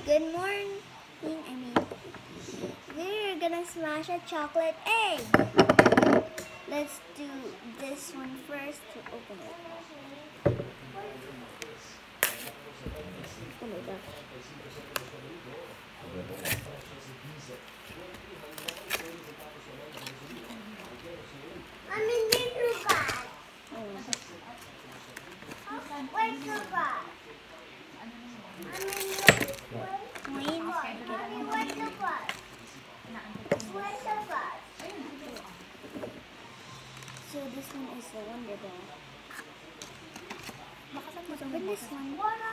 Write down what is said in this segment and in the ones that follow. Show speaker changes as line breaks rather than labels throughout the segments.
Good morning. We're gonna smash a chocolate egg. Let's do this one first to open it. Oh my gosh. So this one is the Wonder Ball. Open this one.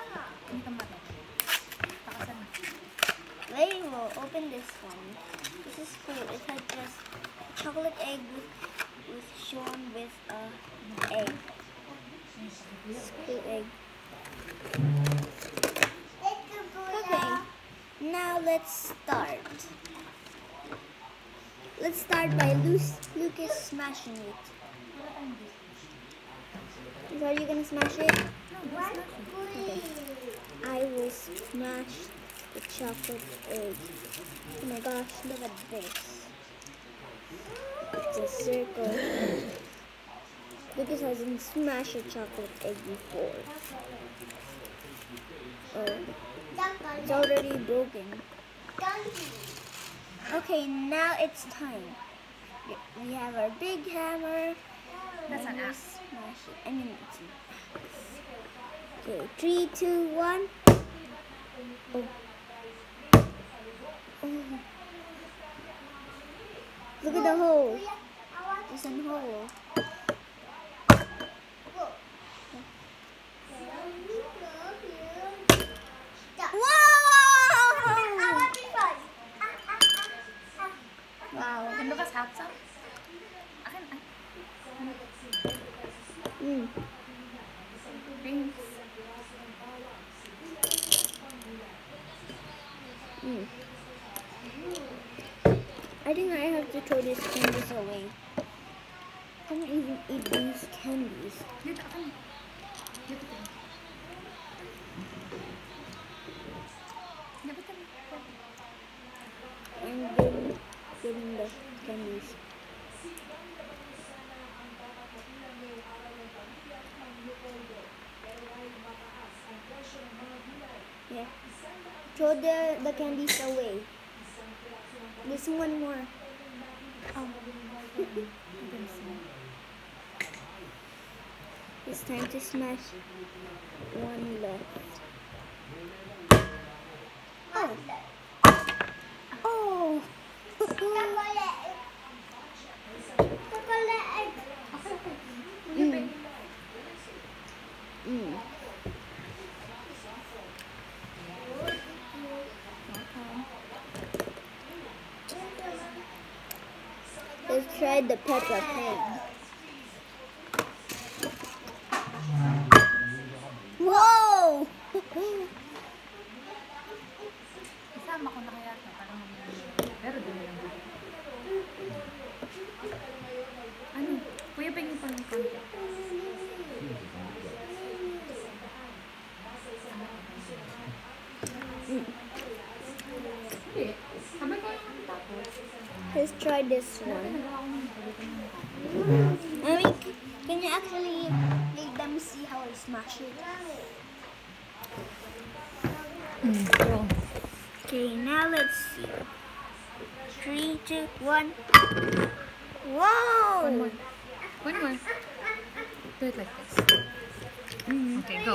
They will open this one. This is cool. It has just a chocolate egg with shown with a egg. School egg. Okay. Now let's start. Let's start by Lucas smashing it. Are you gonna smash it? Okay. I will smash the chocolate egg. Oh my gosh, look at this. It's a circle. Lucas hasn't smashed a chocolate egg before. Oh, it's already broken. Okay, now it's time. We have our big hammer.
That's an axe.
Smash it. I mean, it's an axe. Okay, 3, 2, 1. Oh. Oh. Look at the hole. There's a hole. Wow.
Can Lucas have some? Akin, ay. Thanks.
I think I have to throw these candies away. I don't even eat these candies.
Dito, akin. Dito, dito.
I'm getting the candies. Yeah. Throw the candies away. There's one more. Oh. It's time to smash one left. Oh. Oh. Let's try the Peppa Pig. Whoa!
Isama ko na kaya ito. Parang pero dumi lang. Ano? Kuya, pingin pa ng konti.
Let's try this one. Can you actually make them see how I smash it? Okay, now let's see. 3, 2, 1. Whoa!
One more. One more. Do it like this. Okay, go.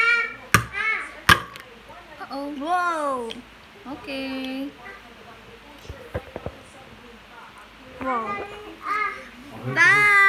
Uh-oh.
Whoa!
Okay.
Whoa. Bye!